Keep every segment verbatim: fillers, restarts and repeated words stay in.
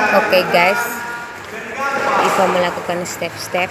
Oke okay, guys, Iva melakukan step-step.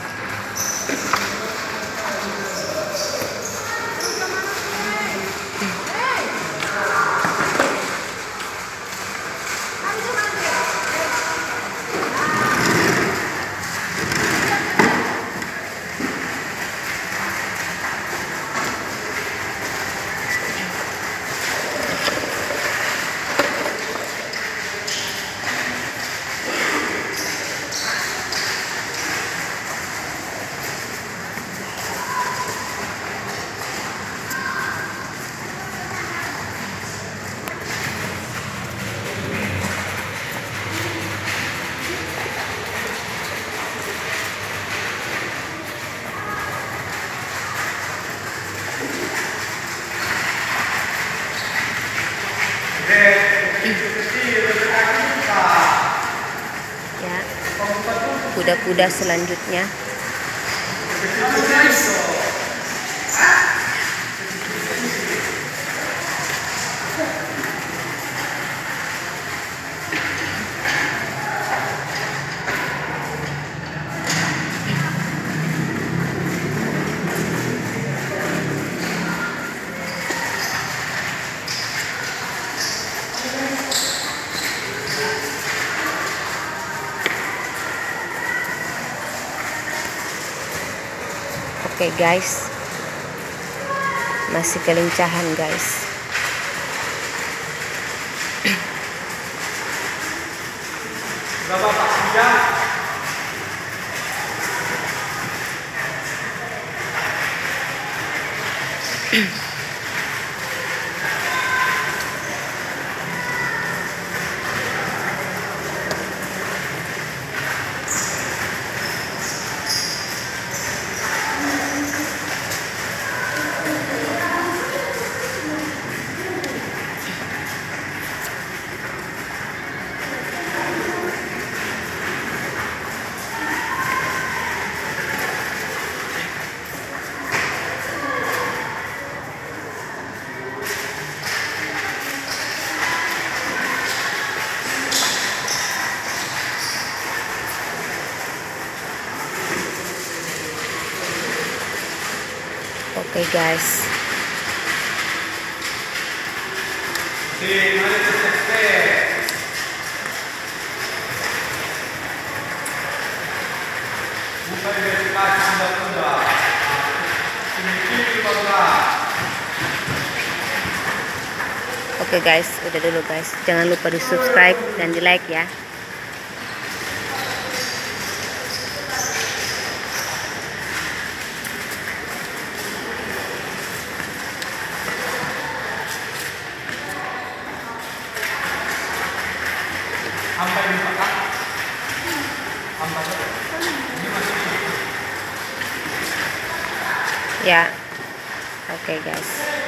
Ya, kuda-kuda selanjutnya. Oke okay, guys, masih kelincahan guys. Oke okay, guys. Oke okay, guys, udah dulu guys. Jangan lupa di subscribe dan di like ya. Ya, oke okay, guys.